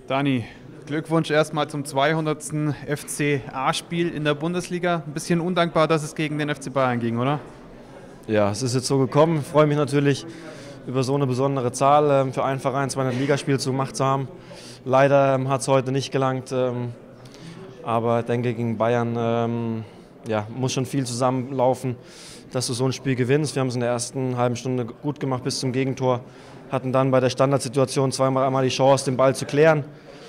Dani, Glückwunsch erstmal zum 200. FCA-Spiel in der Bundesliga. Ein bisschen undankbar, dass es gegen den FC Bayern ging, oder? Ja, es ist jetzt so gekommen. Ich freue mich natürlich über so eine besondere Zahl für einen Verein 200 Ligaspiele gemacht zu haben. Leider hat es heute nicht gelangt, aber ich denke, gegen Bayern muss schon viel zusammenlaufen, dass du so ein Spiel gewinnst. Wir haben es in der ersten halben Stunde gut gemacht bis zum Gegentor, hatten dann bei der Standardsituation einmal die Chance, den Ball zu klären.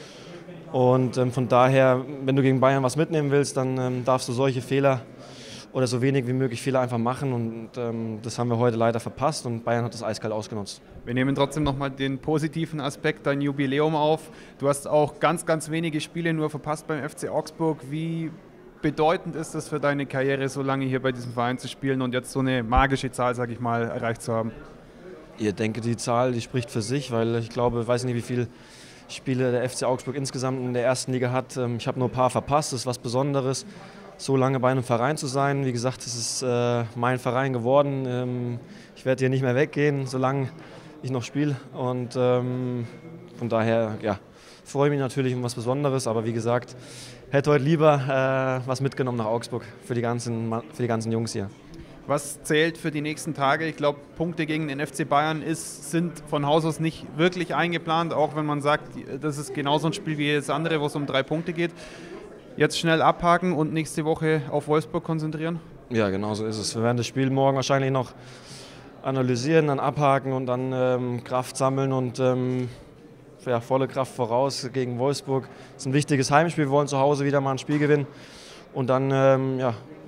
Und von daher, wenn du gegen Bayern was mitnehmen willst, dann darfst du solche Fehler oder so wenig wie möglich Fehler einfach machen. Und das haben wir heute leider verpasst und Bayern hat das eiskalt ausgenutzt. Wir nehmen trotzdem nochmal den positiven Aspekt, dein Jubiläum auf. Du hast auch ganz, ganz wenige Spiele nur verpasst beim FC Augsburg. Wie bedeutend ist es für deine Karriere, so lange hier bei diesem Verein zu spielen und jetzt so eine magische Zahl, sage ich mal, erreicht zu haben? Ich denke, die Zahl, die spricht für sich, weil ich glaube, ich weiß nicht, wie viele Spiele der FC Augsburg insgesamt in der ersten Liga hat. Ich habe nur ein paar verpasst, das ist was Besonderes, so lange bei einem Verein zu sein. Wie gesagt, es ist mein Verein geworden. Ich werde hier nicht mehr weggehen, solange ich noch spiele. Und von daher freue ich mich natürlich um was Besonderes, aber wie gesagt, hätte heute lieber was mitgenommen nach Augsburg für die ganzen Jungs hier. Was zählt für die nächsten Tage? Ich glaube, Punkte gegen den FC Bayern sind von Haus aus nicht wirklich eingeplant, auch wenn man sagt, das ist genauso ein Spiel wie jedes andere, wo es um 3 Punkte geht. Jetzt schnell abhaken und nächste Woche auf Wolfsburg konzentrieren? Ja, genau so ist es. Wir werden das Spiel morgen wahrscheinlich noch analysieren, dann abhaken und dann Kraft sammeln und volle Kraft voraus gegen Wolfsburg. Das ist ein wichtiges Heimspiel, wir wollen zu Hause wieder mal ein Spiel gewinnen und dann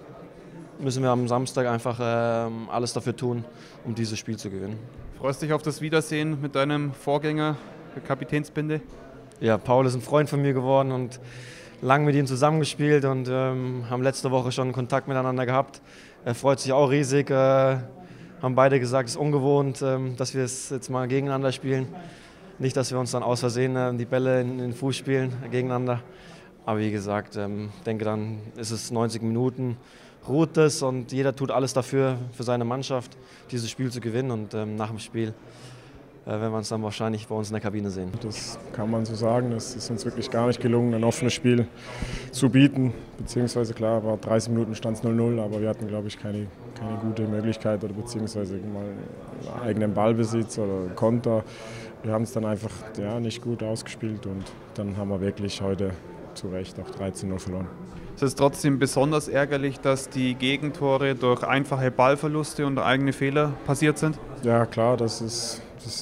müssen wir am Samstag einfach alles dafür tun, um dieses Spiel zu gewinnen. Freust du dich auf das Wiedersehen mit deinem Vorgänger, der Kapitänsbinde? Ja, Paul ist ein Freund von mir geworden und lang mit ihm zusammengespielt und haben letzte Woche schon Kontakt miteinander gehabt. Er freut sich auch riesig, haben beide gesagt, es ist ungewohnt, dass wir es jetzt mal gegeneinander spielen. Nicht, dass wir uns dann aus Versehen die Bälle in den Fuß spielen gegeneinander. Aber wie gesagt, denke dann ist es 90 Minuten, ruht es und jeder tut alles dafür, für seine Mannschaft, dieses Spiel zu gewinnen. Und nach dem Spiel werden wir uns dann wahrscheinlich bei uns in der Kabine sehen. Das kann man so sagen. Es ist uns wirklich gar nicht gelungen, ein offenes Spiel zu bieten. Beziehungsweise klar, war 30 Minuten stand es 0-0, aber wir hatten, glaube ich, keine gute Möglichkeit oder beziehungsweise mal eigenen Ballbesitz oder Konter. Wir haben es dann einfach nicht gut ausgespielt und dann haben wir wirklich heute zu Recht auch 13-0 verloren. Es ist trotzdem besonders ärgerlich, dass die Gegentore durch einfache Ballverluste und eigene Fehler passiert sind? Ja klar, das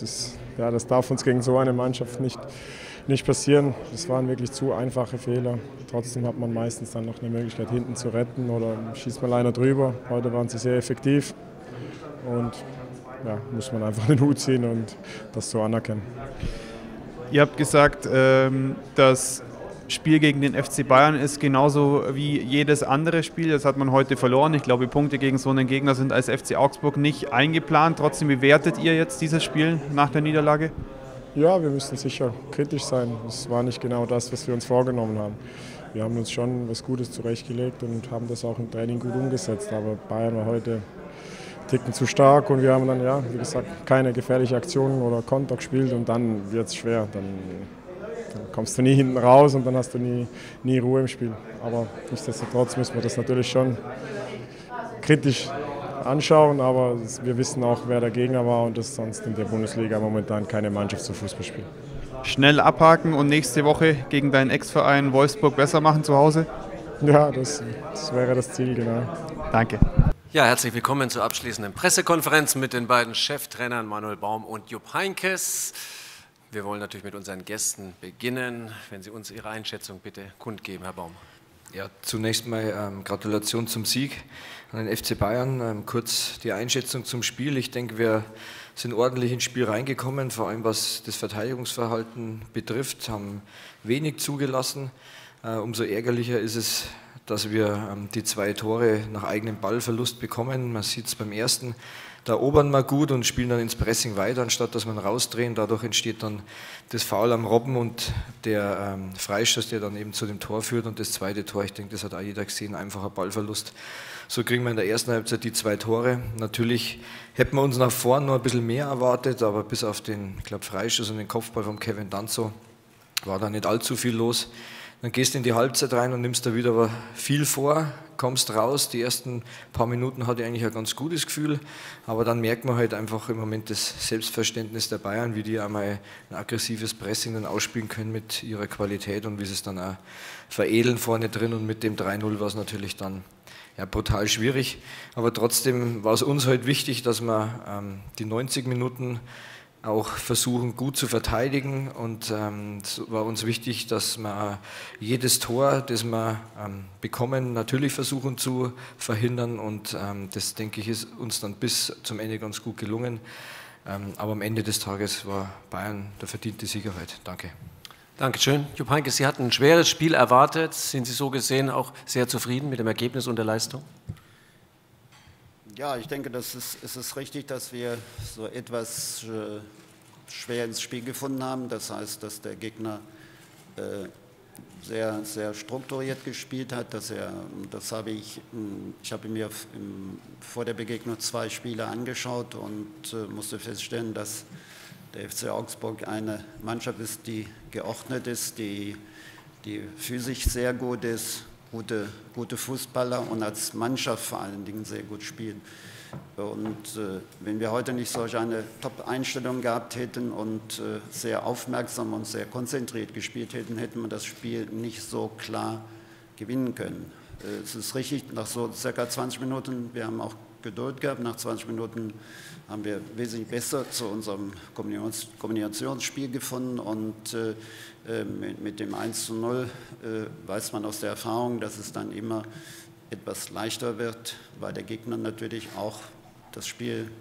darf uns gegen so eine Mannschaft nicht passieren. Das waren wirklich zu einfache Fehler. Trotzdem hat man meistens dann noch eine Möglichkeit, hinten zu retten oder schießt mal einer drüber. Heute waren sie sehr effektiv und muss man einfach den Hut ziehen und das so anerkennen. Ihr habt gesagt, das Spiel gegen den FC Bayern ist genauso wie jedes andere Spiel. Das hat man heute verloren. Ich glaube, Punkte gegen so einen Gegner sind als FC Augsburg nicht eingeplant. Trotzdem, wie wertet ihr jetzt dieses Spiel nach der Niederlage? Ja, wir müssen sicher kritisch sein. Es war nicht genau das, was wir uns vorgenommen haben. Wir haben uns schon was Gutes zurechtgelegt und haben das auch im Training gut umgesetzt. Aber Bayern war heute einen Ticken zu stark und wir haben dann, wie gesagt, keine gefährliche Aktionen oder Konter gespielt und dann wird es schwer. Dann kommst du nie hinten raus und dann hast du nie Ruhe im Spiel. Aber nichtsdestotrotz müssen wir das natürlich schon kritisch anschauen, aber wir wissen auch, wer der Gegner war und dass sonst in der Bundesliga momentan keine Mannschaft zu Fußball spielt. Schnell abhaken und nächste Woche gegen deinen Ex-Verein Wolfsburg besser machen zu Hause? Ja, das wäre das Ziel, genau. Danke. Ja, herzlich willkommen zur abschließenden Pressekonferenz mit den beiden Cheftrainern Manuel Baum und Jupp Heynckes. Wir wollen natürlich mit unseren Gästen beginnen. Wenn Sie uns Ihre Einschätzung bitte kundgeben, Herr Baum. Ja, zunächst mal Gratulation zum Sieg an den FC Bayern. Kurz die Einschätzung zum Spiel. Ich denke, wir sind ordentlich ins Spiel reingekommen, vor allem was das Verteidigungsverhalten betrifft, haben wenig zugelassen. Umso ärgerlicher ist es, dass wir die 2 Tore nach eigenem Ballverlust bekommen. Man sieht es beim ersten. Da erobern wir gut und spielen dann ins Pressing weiter, anstatt dass wir rausdrehen. Dadurch entsteht dann das Foul am Robben und der Freistoß, der dann eben zu dem Tor führt. Und das zweite Tor, ich denke, das hat auch jeder gesehen, einfacher Ballverlust. So kriegen wir in der ersten Halbzeit die 2 Tore. Natürlich hätten wir uns nach vorn noch ein bisschen mehr erwartet, aber bis auf den, ich glaube, Freistoß und den Kopfball von Kevin Danso war da nicht allzu viel los. Dann gehst du in die Halbzeit rein und nimmst da wieder aber viel vor, kommst raus. Die ersten paar Minuten hatte ich eigentlich ein ganz gutes Gefühl, aber dann merkt man halt einfach im Moment das Selbstverständnis der Bayern, wie die einmal ein aggressives Pressing dann ausspielen können mit ihrer Qualität und wie sie es dann auch veredeln vorne drin, und mit dem 3-0 war es natürlich dann ja, brutal schwierig. Aber trotzdem war es uns halt wichtig, dass wir die 90 Minuten auch versuchen, gut zu verteidigen, und es war uns wichtig, dass wir jedes Tor, das wir bekommen, natürlich versuchen zu verhindern, und das, denke ich, ist uns dann bis zum Ende ganz gut gelungen, aber am Ende des Tages war Bayern der verdiente Sieger heute. Danke. Dankeschön. Jupp Heynckes, Sie hatten ein schweres Spiel erwartet. Sind Sie so gesehen auch sehr zufrieden mit dem Ergebnis und der Leistung? Ja, ich denke, es ist richtig, dass wir so etwas schwer ins Spiel gefunden haben. Das heißt, dass der Gegner sehr, sehr strukturiert gespielt hat. Ich habe mir vor der Begegnung 2 Spiele angeschaut und musste feststellen, dass der FC Augsburg eine Mannschaft ist, die geordnet ist, die physisch sehr gut ist, gute Fußballer und als Mannschaft vor allen Dingen sehr gut spielen. Und wenn wir heute nicht solch eine Top-Einstellung gehabt hätten und sehr aufmerksam und sehr konzentriert gespielt hätten, hätten wir das Spiel nicht so klar gewinnen können. Es ist richtig, nach so circa 20 Minuten, wir haben auch Geduld gehabt, nach 20 Minuten haben wir wesentlich besser zu unserem Kombinationsspiel gefunden, und mit dem 1:0 weiß man aus der Erfahrung, dass es dann immer etwas leichter wird, weil der Gegner natürlich auch das Spiel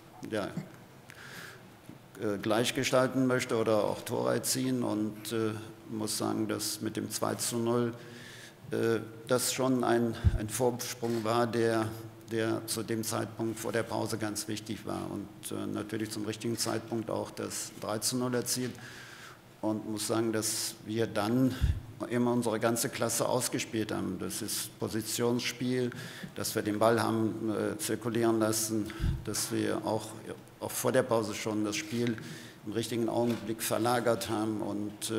gleich gestalten möchte oder auch Tore erzielen, und muss sagen, dass mit dem 2:0 das schon ein Vorsprung war, der zu dem Zeitpunkt vor der Pause ganz wichtig war, und natürlich zum richtigen Zeitpunkt auch das 3:0 erzielt, und muss sagen, dass wir dann immer unsere ganze Klasse ausgespielt haben. Das ist Positionsspiel, dass wir den Ball haben zirkulieren lassen, dass wir auch vor der Pause schon das Spiel im richtigen Augenblick verlagert haben, und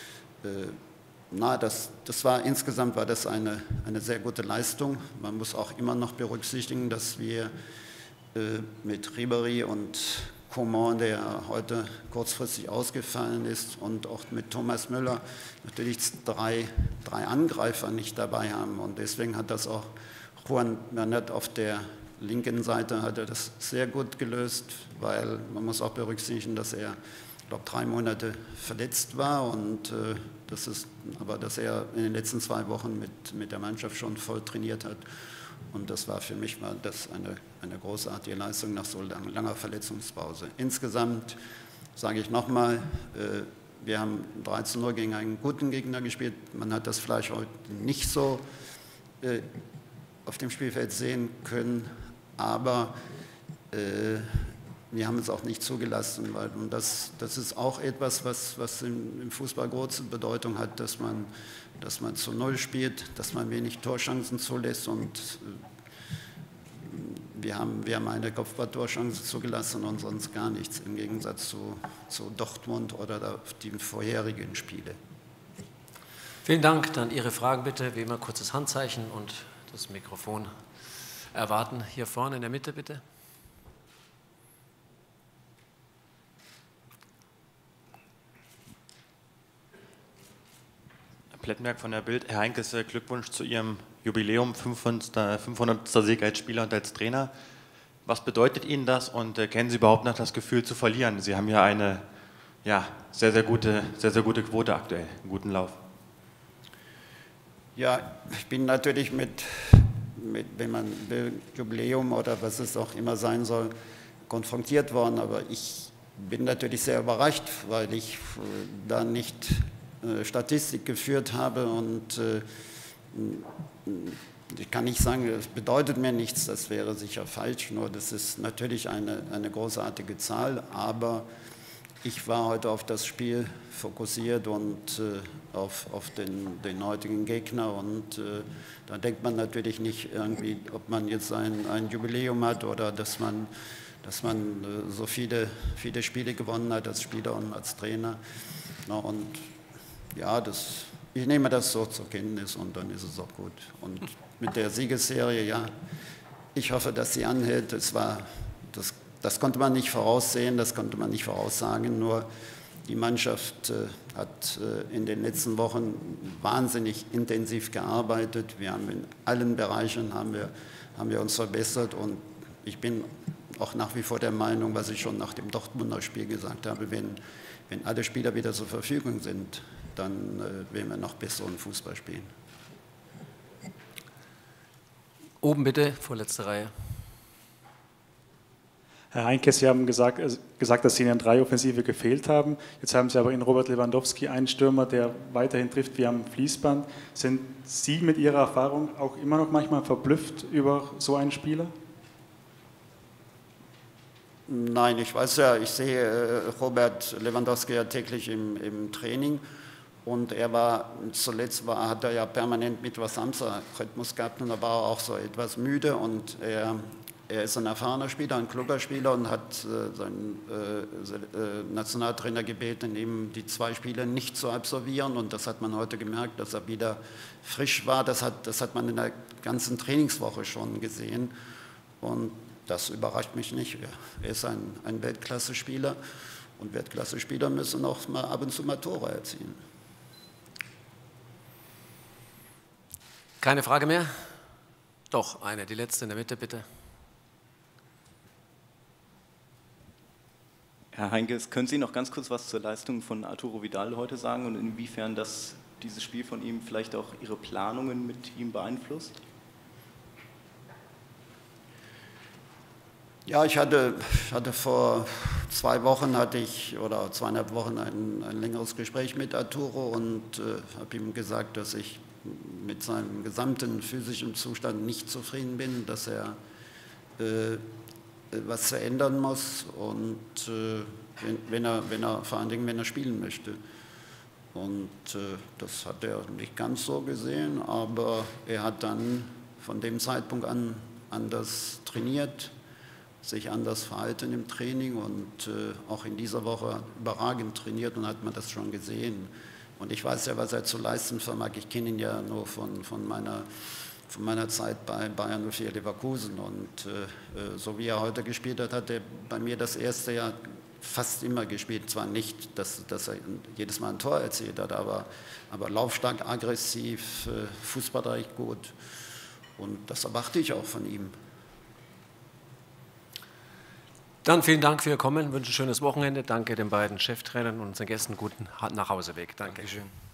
insgesamt war das eine sehr gute Leistung. Man muss auch immer noch berücksichtigen, dass wir mit Ribéry und Coman, der heute kurzfristig ausgefallen ist, und auch mit Thomas Müller natürlich drei Angreifer nicht dabei haben. Und deswegen hat das auch Juan Bernat auf der linken Seite hat er das sehr gut gelöst, weil man muss auch berücksichtigen, dass er, ich glaube, 3 Monate verletzt war, und dass er in den letzten 2 Wochen mit der Mannschaft schon voll trainiert hat. Und das war für mich eine großartige Leistung nach so langer Verletzungspause. Insgesamt sage ich nochmal, wir haben 3:0 gegen einen guten Gegner gespielt. Man hat das vielleicht heute nicht so auf dem Spielfeld sehen können, aber wir haben es auch nicht zugelassen, und das ist auch etwas, was im Fußball große Bedeutung hat, dass man zu Null spielt, dass man wenig Torchancen zulässt, und wir haben eine Kopfballtorchance zugelassen und sonst gar nichts, im Gegensatz zu Dortmund oder die vorherigen Spiele. Vielen Dank. Dann Ihre Fragen bitte, wie immer kurzes Handzeichen und das Mikrofon erwarten. Hier vorne in der Mitte bitte. Plettenberg von der Bild. Herr Heynckes, Glückwunsch zu Ihrem Jubiläum, 500. Sieg als Spieler und als Trainer. Was bedeutet Ihnen das, und kennen Sie überhaupt noch das Gefühl zu verlieren? Sie haben ja eine sehr, sehr gute Quote aktuell, einen guten Lauf. Ja, ich bin natürlich mit, wenn man will, Jubiläum oder was es auch immer sein soll, konfrontiert worden, aber ich bin natürlich sehr überrascht, weil ich da nicht Statistik geführt habe, und ich kann nicht sagen, es bedeutet mir nichts, das wäre sicher falsch, nur das ist natürlich eine großartige Zahl, aber ich war heute auf das Spiel fokussiert und auf den heutigen Gegner, und da denkt man natürlich nicht irgendwie, ob man jetzt ein Jubiläum hat oder dass man so viele Spiele gewonnen hat als Spieler und als Trainer. Und ja, ich nehme das so zur Kenntnis und dann ist es auch gut. Und mit der Siegesserie, ja, ich hoffe, dass sie anhält. Das konnte man nicht voraussehen, das konnte man nicht voraussagen, nur die Mannschaft hat in den letzten Wochen wahnsinnig intensiv gearbeitet. Wir haben in allen Bereichen haben wir uns verbessert und ich bin auch nach wie vor der Meinung, was ich schon nach dem Dortmunder Spiel gesagt habe, wenn alle Spieler wieder zur Verfügung sind, dann werden wir noch besseren Fußball spielen. Oben bitte, vorletzte Reihe. Herr Heinkes, Sie haben gesagt, dass Ihnen 3 Offensive gefehlt haben. Jetzt haben Sie aber in Robert Lewandowski einen Stürmer, der weiterhin trifft wie am Fließband. Sind Sie mit Ihrer Erfahrung auch immer noch manchmal verblüfft über so einen Spieler? Nein, ich weiß ja, ich sehe Robert Lewandowski ja täglich im Training und hat er ja permanent Mittwoch-Samstag-Rhythmus gehabt und da war er auch so etwas müde und er ist ein erfahrener Spieler, ein kluger Spieler und hat seinen Nationaltrainer gebeten, ihm die 2 Spiele nicht zu absolvieren und das hat man heute gemerkt, dass er wieder frisch war, das hat man in der ganzen Trainingswoche schon gesehen und das überrascht mich nicht. Er ist ein Weltklasse-Spieler und Weltklasse-Spieler müssen auch mal ab und zu mal Tore erzielen. Keine Frage mehr? Doch, eine, die letzte in der Mitte, bitte. Herr Heinkes, können Sie noch ganz kurz was zur Leistung von Arturo Vidal heute sagen und inwiefern dieses Spiel von ihm vielleicht auch Ihre Planungen mit ihm beeinflusst? Ja, ich hatte vor 2 Wochen oder 2,5 Wochen ein längeres Gespräch mit Arturo und habe ihm gesagt, dass ich mit seinem gesamten physischen Zustand nicht zufrieden bin, dass er was verändern muss und vor allen Dingen, wenn er spielen möchte. Und das hat er nicht ganz so gesehen, aber er hat dann von dem Zeitpunkt an anders trainiert, sich anders verhalten im Training und auch in dieser Woche überragend trainiert und hat man das schon gesehen. Und ich weiß ja, was er zu leisten vermag. Ich kenne ihn ja nur von meiner Zeit bei Bayern 04 Leverkusen und so wie er heute gespielt hat, hat er bei mir das erste Jahr fast immer gespielt. Zwar nicht, dass er jedes Mal ein Tor erzielt hat, aber laufstark, aggressiv, fußballreich gut und das erwarte ich auch von ihm. Dann vielen Dank für Ihr Kommen, wünsche ein schönes Wochenende. Danke den beiden Cheftrainern und unseren Gästen, guten Nachhauseweg. Danke. Dankeschön.